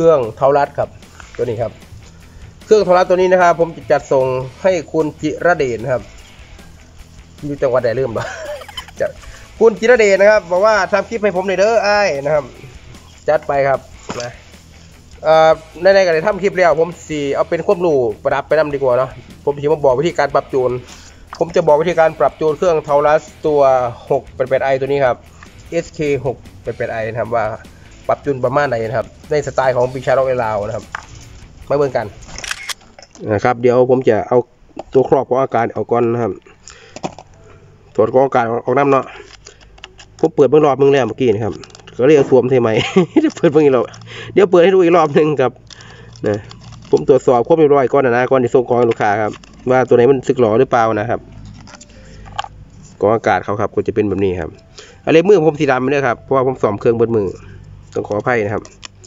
รื่องเทารัดครับตัวนี้ครับเครื่องเทารัดตัวนี้นะครับผมจะจัดส่งให้คุณจิรเดชนะครับอยู่จังหวัดใดเริ่มบ่จะคุณจิรเดชนะครับบอกว่าทำคลิปให้ผมหน่อยเด้อไอ้นะครับจัดไปครับนะในการทำคลิปแล้วผมสีเอาเป็นควบหนูประดับไปนำดีกว่าเนาะผมจะมาบอกวิธีการปรับจูนผมจะบอกวิธีการปรับจูนเครื่องเทารัดตัว688i ตัวนี้ครับ SK 688i นะครับว่าปรับจูนประมาณไหนนะครับในสไตล์ของปีชาร์ล็อกลาวนะครับมาเบิ่งกันนะครับเดี๋ยวผมจะเอาตัวครอบของอากาศออกก่อนนะครับถอดกรองอากาศออกน้ำเนาะผมเปิดเบิ่งรอบนึงแล้วเมื่อกี้นะครับก็เรียกสวมใช่ไหมเปิดเบิ่งอีกรอบเดี๋ยวเปิดให้ดูอีกรอบนึงครับนะผมตรวจสอบครบเรียบร้อยก่อนนะก่อนที่ส่งของให้ลูกค้าครับว่าตัวไหนมันสึกหรอหรือเปล่านะครับกรองอากาศเขาครับก็จะเป็นแบบนี้ครับอะไรมือผมสีดำไม่ได้ครับเพราะว่าผมซ่อมเครื่องบนมือต้องขออภัยนะครับ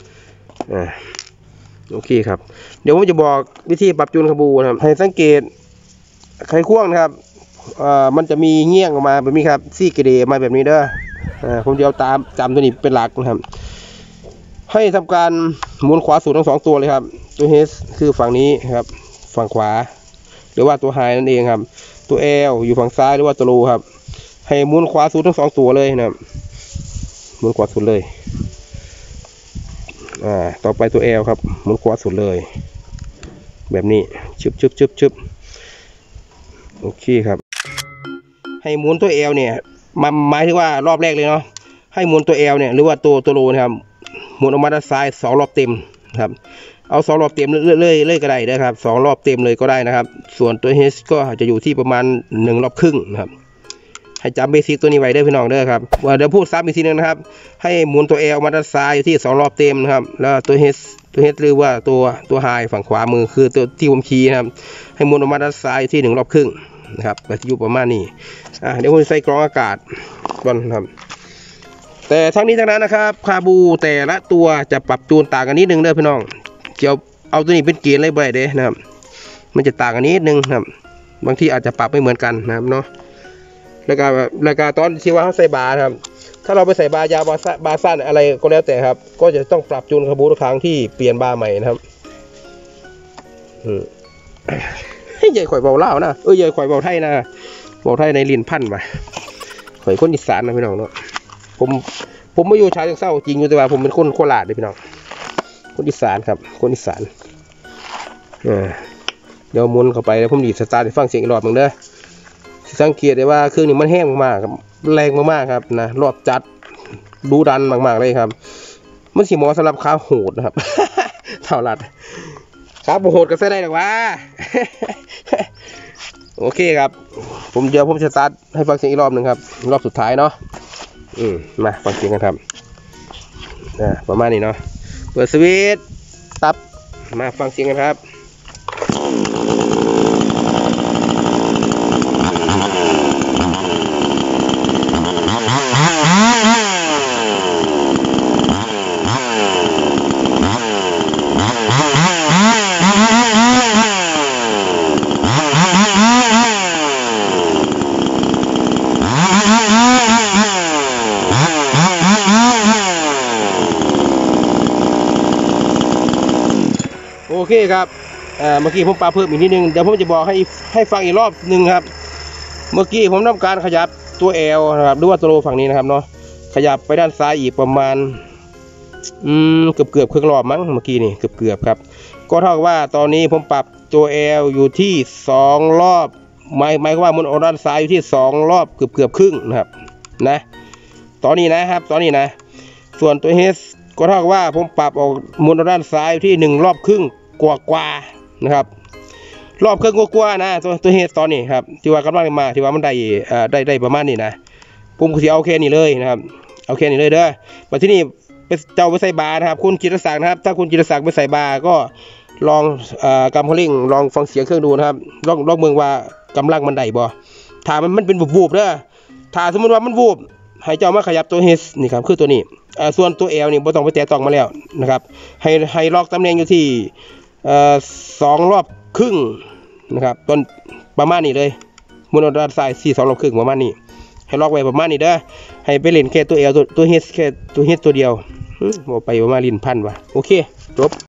โอเคครับเดี๋ยวผมจะบอกวิธีปรับจูนคาบูนะครับให้สังเกตไขควงนะครับมันจะมีเงี้ยงออกมาแบบนี้ครับซี่กระเดมาแบบนี้เด้อผมจะเอาจำตัวนี้เป็นหลักนะครับให้ทำการหมุนขวาสุดทั้ง2ตัวเลยครับตัว H คือฝั่งนี้ครับฝั่งขวาหรือว่าตัว High นั่นเองครับตัว L อยู่ฝั่งซ้ายหรือว่าตัว Low ครับให้หมุนขวาสุดทั้ง2ตัวเลยนะครับหมุนขวาสุดเลยต่อไปตัว L ครับหมุนขวาสุดเลยแบบนี้ชึบโอเคครับให้หมุนตัว L เนี่ยหมายถึงว่ารอบแรกเลยเนาะให้หมุนตัว L เนี่ยหรือว่าตัวโลนะครับหมุนออกมาด้านซ้าย2รอบเต็มครับเอา2รอบเต็มเรื่อยก็ได้นะครับ2รอบเต็มเลยก็ได้นะครับส่วนตัว H ก็จะอยู่ที่ประมาณ1รอบครึ่งนะครับให้จำเบสิกตัวนี้ไว้ได้พี่น้องเด้อครับว่าเดี๋ยวพูดซ้ำอีกทีนึงนะครับให้หมุนตัว L มาด้านซ้ายอยู่ที่2รอบเต็มนะครับแล้วตัว H หรือว่าตัว High ฝั่งขวามือคือตัวที่ผมชี้นะครับให้หมุนออกมาด้านซ้ายอยู่ที่1รอบครึ่งนะครับก็จะอยู่ประมาณนี้เดี๋ยวผมใส่กรองอากาศก่อนครับแต่ทั้งนี้ทั้งนั้นนะครับคาบูแต่ละตัวจะปรับจูนต่างกันนิดนึงเด้อพี่น้องเกี่ยวเอาตัวนี้เป็นเกณฑ์เลยบ่ได้เด้นะครับมันจะต่างกันนิดนึงครับบางที่อาจจะปรับไม่เหมือนกันนะครับเนาะแล้วก็ตอนที่ว่าเขาใส่บาร์ครับถ้าเราไปใส่บาร์ยาวบาร์สั้นอะไรก็แล้วแต่ครับก็จะต้องปรับจูนคาบูทุกครั้งที่เปลี่ยนบาร์ใหม่นะครับใหญ่ข่อยเบาเล่านะใหญ่ข่อยเบาไทยนะเบาไทยในลิ้นพันไปข่อยคนอีสานนะพี่น้องเนาะผมไม่อยู่ชายเศร้าจริงอยู่แต่ว่าผมเป็นคนโคราชเลยพี่น้องคนอีสานครับคนอีสานเดี๋ยวมุนเข้าไปแล้วผมดีดสตาร์ทให้ฟังเสียงอีกรอบหนึ่งเด้อสังเกตได้ว่าเครื่องนี้มันแห้งมากครับแรงมากๆครับนะรอบจัดดูดันมากๆเลยครับมันสีหมอสำหรับขาโหดนะครับเท่ารัดขาโหดก็ใช้ได้หรอวะโอเคครับผมสตาร์ทให้ฟังเสียงอีกรอบหนึ่งครับรอบสุดท้ายเนาะมาฟังเสียงกันครับประมาณนี้เนาะเปิดสวิตช์ตับมาฟังเสียงกันครับโอเคครับเมื่อกี้ผมปรับเพิ่มอีกนิดนึงเดี๋ยวผมจะบอกให้ฟังอีกรอบหนึ่งครับเมื่อกี้ผมทำการขยับตัว L นะครับหรือว่าตัวโลฝั่งนี้นะครับเนาะขยับไปด้านซ้ายอีกประมาณเกือบครึ่งรอบมั้งเมื่อกี้นี่เกือบครับก็เท่ากับว่าตอนนี้ผมปรับตัว L อยู่ที่2รอบหมายความว่ามันออกด้านซ้ายอยู่ที่2รอบเกือบครึ่งนะครับนะตอนนี้นะครับตอนนี้นะส่วนตัว H ก็เท่ากับว่าผมปรับออกหมุนด้านซ้ายที่1รอบครึ่งกว่านะครับรอบครึ่งกว่านะตัวเฮดตอนนี้ครับที่ว่ากำลังมาที่ว่ามันได้ประมาณนี้นะผมจะเอาแค่นี้เลยนะครับเอาแค่นี้เลยเด้อมาที่นี่เจ้าไปใส่บาร์นะครับคุณจิรศักดิ์นะครับถ้าคุณจิรศักดิ์ไปใส่บาร์ก็ลองกำคันเร่งลองฟังเสียงเครื่องดูนะครับลองเมืองว่ากำลังมันได้บ่ถ้ามันเป็นวูบเด้อถ้าสมมติว่ามันวูบให้เจ้ามาขยับตัวเฮดนี่ครับคือตัวนี้ส่วนตัว L นี่ไม่ต้องไปแตะต้องมาแล้วนะครับให้ล็อกตำแหน่งอยู่ที่2รอบครึ่งนะครับต้นประมาณนี้เลยมุนด้านซ้าย2รอบครึ่งประมาณนี้ให้ล็อกไว้ประมาณนี้เด้อให้ไปเล่นแค่ตัว L ตัว H แค่ตัว H ตัวเดียวบอกไปว่ามาลินพันว่ะโอเคจบ